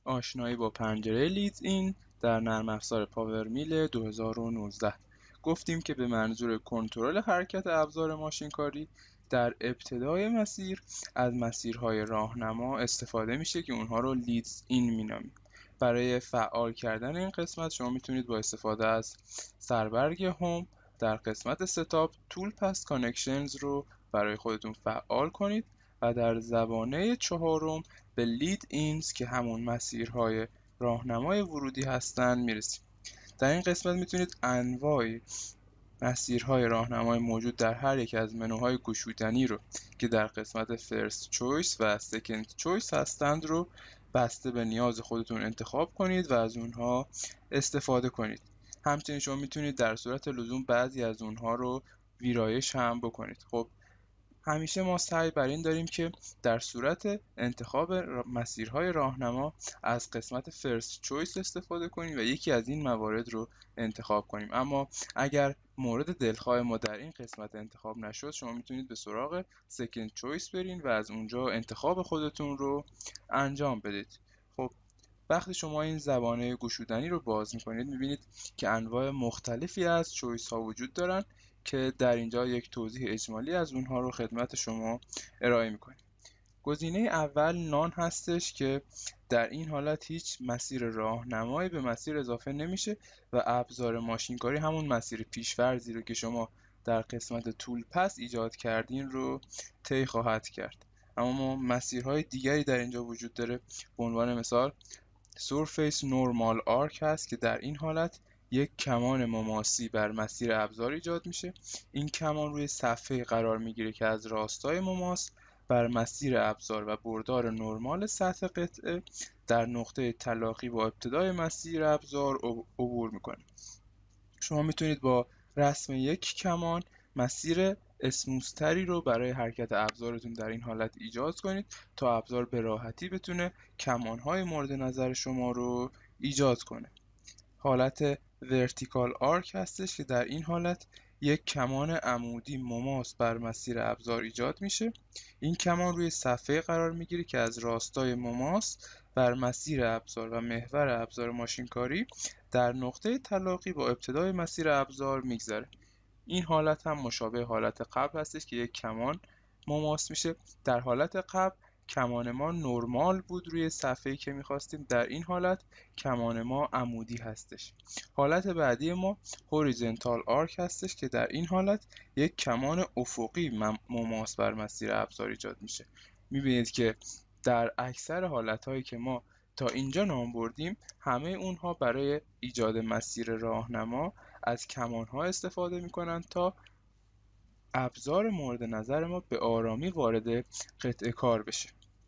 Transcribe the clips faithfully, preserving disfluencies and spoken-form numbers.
آشنایی با پنجره لیدز این در نرم افزار پاور میل دو هزار و نوزده. گفتیم که به منظور کنترل حرکت ابزار ماشینکاری در ابتدای مسیر از مسیرهای راهنما استفاده میشه که اونها رو لیدز این مینامیم. برای فعال کردن این قسمت شما میتونید با استفاده از سربرگ هوم در قسمت ستاپ تول پس کانکشنز رو برای خودتون فعال کنید و در زبانه چهارم به لید اینز که همون مسیرهای راهنمای ورودی هستن میرسیم. در این قسمت میتونید انواع مسیرهای راهنمای موجود در هر یک از منوهای گشودنی رو که در قسمت فرست چویس و سکند چویس هستند رو بسته به نیاز خودتون انتخاب کنید و از اونها استفاده کنید. همچنین شما میتونید در صورت لزوم بعضی از اونها رو ویرایش هم بکنید. خب همیشه ما سعی بر این داریم که در صورت انتخاب مسیرهای راهنما از قسمت فرست چویس استفاده کنیم و یکی از این موارد رو انتخاب کنیم. اما اگر مورد دلخواه ما در این قسمت انتخاب نشد، شما میتونید به سراغ سکند چویس برین و از اونجا انتخاب خودتون رو انجام بدید. خب وقتی شما این زبانه گشودنی رو باز میکنید میبینید که انواع مختلفی از چویس ها وجود دارن که در اینجا یک توضیح اجمالی از اونها رو خدمت شما ارائه میکنیم. گزینه اول نان هستش که در این حالت هیچ مسیر راهنمایی به مسیر اضافه نمیشه و ابزار ماشینکاری همون مسیر پیش‌فرضی رو که شما در قسمت تول پس ایجاد کردین رو طی خواهد کرد. اما مسیرهای دیگری در اینجا وجود داره. به عنوان مثال سورفیس نورمال آرک هست که در این حالت یک کمان مماسی بر مسیر ابزار ایجاد میشه. این کمان روی صفحه قرار میگیره که از راستای مماس بر مسیر ابزار و بردار نرمال سطح قطعه در نقطه تلاقی با ابتدای مسیر ابزار عبور میکنه. شما میتونید با رسم یک کمان مسیر اسموث‌تری رو برای حرکت ابزارتون در این حالت ایجاد کنید تا ابزار به راحتی بتونه کمانهای مورد نظر شما رو ایجاد کنه. حالت ورتیکال آرک هستش که در این حالت یک کمان عمودی مماس بر مسیر ابزار ایجاد میشه. این کمان روی صفحه قرار میگیره که از راستای مماس بر مسیر ابزار و محور ابزار ماشینکاری در نقطه تلاقی با ابتدای مسیر ابزار میگذره. این حالت هم مشابه حالت قبل هستش که یک کمان مماس میشه. در حالت قبل کمان ما نرمال بود روی صفحه‌ای که می‌خواستیم، در این حالت کمان ما عمودی هستش. حالت بعدی ما هوریزونتال آرک هستش که در این حالت یک کمان افقی مماس بر مسیر ابزار ایجاد میشه. می‌بینید که در اکثر حالت‌هایی که ما تا اینجا نام بردیم همه اونها برای ایجاد مسیر راهنما از کمان‌ها استفاده می‌کنند تا ابزار مورد نظر ما به آرامی وارد قطعه کار بشه.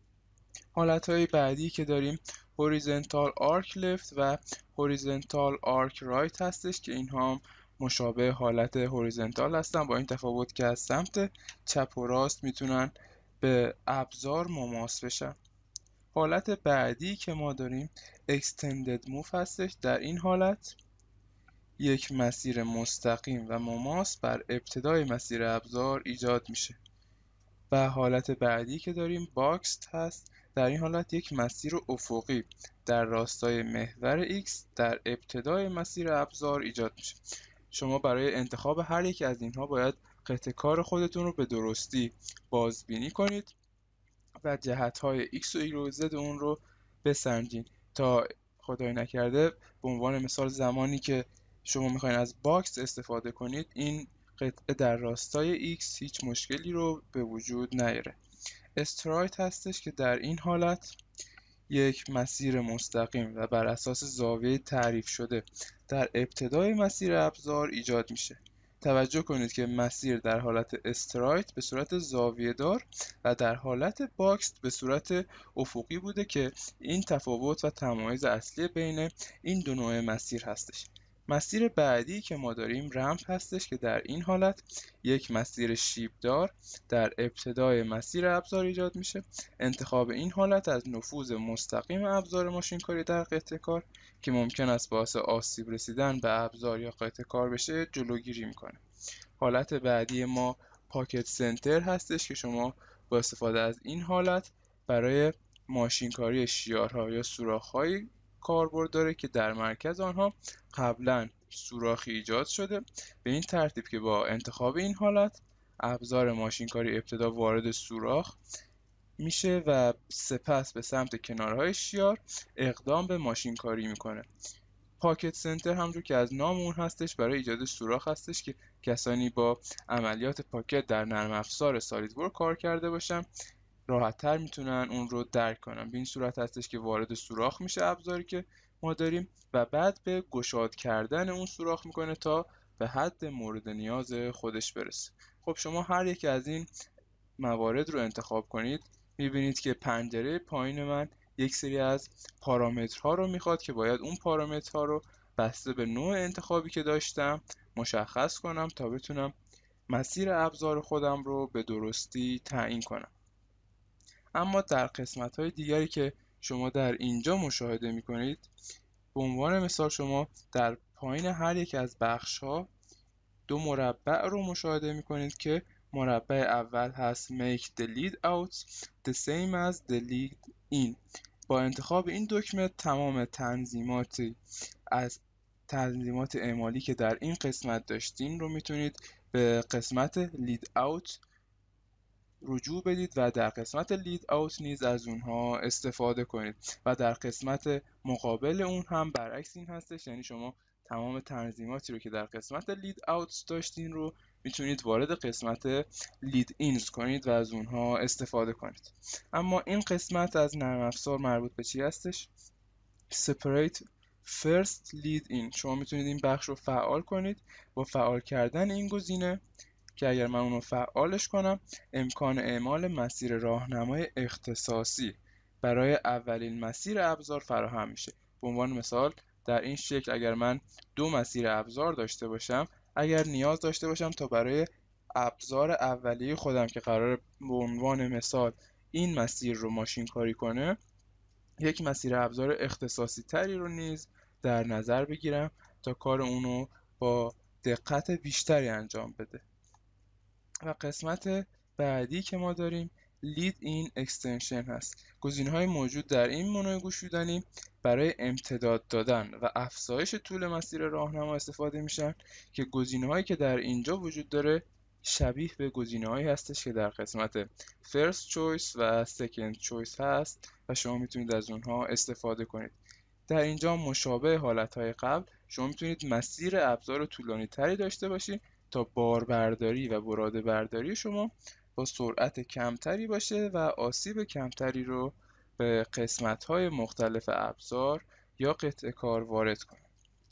حالتهای بعدی که داریم هوریزونتال آرک لفت و هوریزونتال آرک رایت هستش که اینها هم مشابه حالت هوریزونتال هستن، با این تفاوت که از سمت چپ و راست میتونن به ابزار مماس بشن. حالت بعدی که ما داریم اکستندد موو هستش. در این حالت یک مسیر مستقیم و مماس بر ابتدای مسیر ابزار ایجاد میشه. و حالت بعدی که داریم باکست هست. در این حالت یک مسیر افقی در راستای محور X در ابتدای مسیر ابزار ایجاد میشه. شما برای انتخاب هر یک از اینها باید قطعه کار خودتون رو به درستی بازبینی کنید و جهت‌های X و Y و Z اون رو بسنجین تا خدای نکرده به عنوان مثال زمانی که شما میخواین از باکس استفاده کنید این قطعه در راستای X هیچ مشکلی رو به وجود نیاره. استرایت هستش که در این حالت یک مسیر مستقیم و بر اساس زاویه تعریف شده در ابتدای مسیر ابزار ایجاد میشه. توجه کنید که مسیر در حالت استرایت به صورت زاویه دار و در حالت باکس به صورت افقی بوده که این تفاوت و تمایز اصلی بین این دو نوع مسیر هستش. مسیر بعدی که ما داریم رمپ هستش که در این حالت یک مسیر شیبدار در ابتدای مسیر ابزار ایجاد میشه. انتخاب این حالت از نفوذ مستقیم ابزار ماشینکاری در قطعه کار که ممکن است باعث آسیب رسیدن به ابزار یا قطعه کار بشه جلوگیری میکنه. حالت بعدی ما پاکت سنتر هستش که شما با استفاده از این حالت برای ماشینکاری شیارها یا سوراخ‌های کاربرد داره که در مرکز آنها قبلا سوراخی ایجاد شده. به این ترتیب که با انتخاب این حالت ابزار ماشینکاری ابتدا وارد سوراخ میشه و سپس به سمت کنارهای شیار اقدام به ماشینکاری میکنه. پاکت سنتر همونجور که از نام اون هستش برای ایجاد سوراخ هستش که کسانی با عملیات پاکت در نرم افزار سالیدورک کار کرده باشن راحت‌تر میتونن اون رو درک کنن. به این صورت هستش که وارد سوراخ میشه ابزاری که ما داریم و بعد به گشاد کردن اون سوراخ میکنه تا به حد مورد نیاز خودش برسه. خب شما هر یک از این موارد رو انتخاب کنید، میبینید که پنجره پایین من یک سری از پارامترها رو میخواد که باید اون پارامترها رو بسته به نوع انتخابی که داشتم مشخص کنم تا بتونم مسیر ابزار خودم رو به درستی تعیین کنم. اما در قسمت‌های دیگری که شما در اینجا مشاهده می‌کنید، به عنوان مثال شما در پایین هر یک از بخش‌ها دو مربع رو مشاهده می‌کنید که مربع اول هست make the lead out the same as the lead in. با انتخاب این دکمه تمام تنظیماتی از تنظیمات اعمالی که در این قسمت داشتین رو میتونید به قسمت lead out رجوع بدید و در قسمت لید آوت نیز از اونها استفاده کنید و در قسمت مقابل اون هم برعکس این هستش، یعنی شما تمام تنظیماتی رو که در قسمت لید آوت داشتین رو میتونید وارد قسمت لید اینز کنید و از اونها استفاده کنید. اما این قسمت از نرم افزار مربوط به چی هستش؟ separate first lead in. شما میتونید این بخش رو فعال کنید. با فعال کردن این گزینه که اگر من اونو فعالش کنم امکان اعمال مسیر راهنمای اختصاصی برای اولین مسیر ابزار فراهم میشه. به عنوان مثال در این شکل اگر من دو مسیر ابزار داشته باشم، اگر نیاز داشته باشم تا برای ابزار اولیه خودم که قراره به عنوان مثال این مسیر رو ماشین کاری کنه، یک مسیر ابزار اختصاصی تری رو نیز در نظر بگیرم تا کار اونو با دقت بیشتری انجام بده. و قسمت بعدی که ما داریم lead in extension هست. گزینه‌های موجود در این منوی گشودنی برای امتداد دادن و افزایش طول مسیر راهنما استفاده میشن که گزینه‌هایی که در اینجا وجود داره شبیه به گزینه‌هایی هستش که در قسمت first choice و second choice هست و شما میتونید از اونها استفاده کنید. در اینجا مشابه حالتهای قبل شما میتونید مسیر ابزار طولانی تری داشته باشید تا باربرداری و براده برداری شما با سرعت کمتری باشه و آسیب کمتری رو به قسمت‌های مختلف ابزار یا قطعه کار وارد کنه.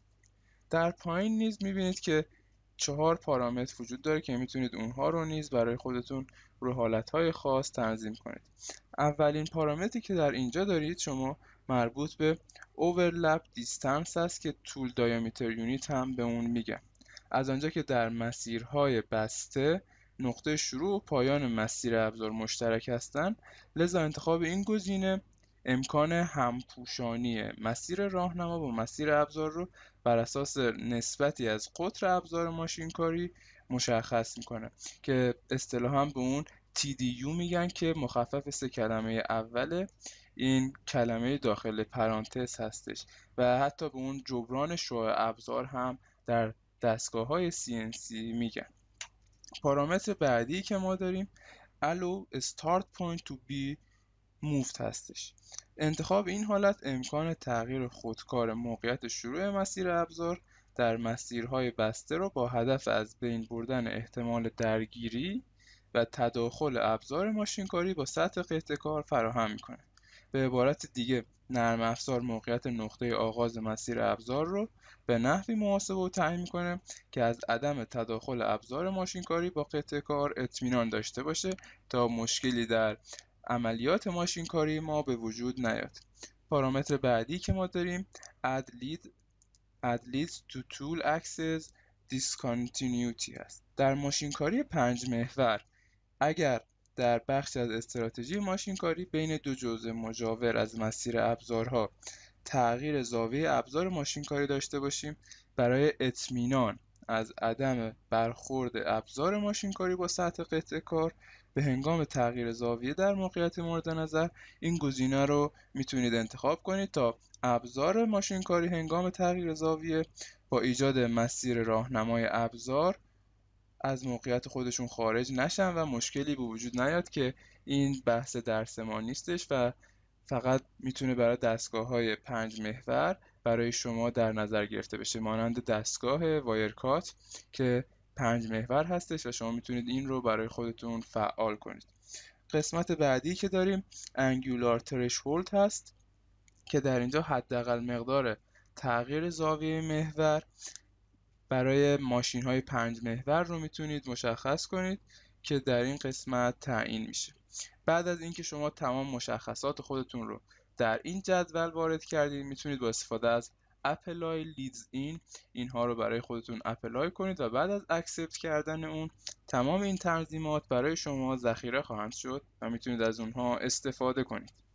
در پایین نیز می‌بینید که چهار پارامتر وجود داره که میتونید اونها رو نیز برای خودتون رو حالت‌های خاص تنظیم کنید. اولین پارامتری که در اینجا دارید شما مربوط به overlap distance است که طول diameter unit هم به اون میگن. از آنجا که در مسیرهای بسته نقطه شروع و پایان مسیر ابزار مشترک هستند، لذا انتخاب این گزینه امکان همپوشانی مسیر راهنما با مسیر ابزار رو بر اساس نسبتی از قطر ابزار ماشینکاری مشخص میکنه که اصطلاحاً به اون تی دی یو میگن که مخفف سه کلمه اول این کلمه داخل پرانتز هستش و حتی به اون جبران شعاع ابزار هم در دستگاه‌های سی ان سی میگن. پارامتر بعدی که ما داریم allow start point to be moved هستش. انتخاب این حالت امکان تغییر خودکار موقعیت شروع مسیر ابزار در مسیرهای بسته رو با هدف از بین بردن احتمال درگیری و تداخل ابزار ماشینکاری با سطح قطعه کار فراهم میکنه. به عبارت دیگه نرم افزار موقعیت نقطه آغاز مسیر ابزار رو به نحوی محاسبه و تعیین میکنه که از عدم تداخل ابزار ماشینکاری با قطعه کار اطمینان داشته باشه تا مشکلی در عملیات ماشینکاری ما به وجود نیاد. پارامتر بعدی که ما داریم add lead add leads to tool access discontinuity هست. در ماشینکاری پنج محور اگر در بخش از استراتژی ماشینکاری بین دو جزء مجاور از مسیر ابزارها تغییر زاویه ابزار ماشینکاری داشته باشیم، برای اطمینان از عدم برخورد ابزار ماشینکاری با سطح قطعه کار به هنگام تغییر زاویه در موقعیت مورد نظر، این گزینه رو میتونید انتخاب کنید تا ابزار ماشینکاری هنگام تغییر زاویه با ایجاد مسیر راهنمای ابزار از موقعیت خودشون خارج نشن و مشکلی به وجود نیاد که این بحث درس ما نیستش و فقط میتونه برای دستگاه‌های پنج محور برای شما در نظر گرفته بشه، مانند دستگاه وایرکات که پنج محور هستش و شما میتونید این رو برای خودتون فعال کنید. قسمت بعدی که داریم انگولار ترشهولد هست که در اینجا حداقل مقدار تغییر زاویه محور برای ماشین های پنج محور رو میتونید مشخص کنید که در این قسمت تعیین میشه. بعد از اینکه شما تمام مشخصات خودتون رو در این جدول وارد کردید، میتونید با استفاده از اپلای لیدز این اینها رو برای خودتون اپلای کنید و بعد از اکسپت کردن اون تمام این تنظیمات برای شما ذخیره خواهند شد و میتونید از اونها استفاده کنید.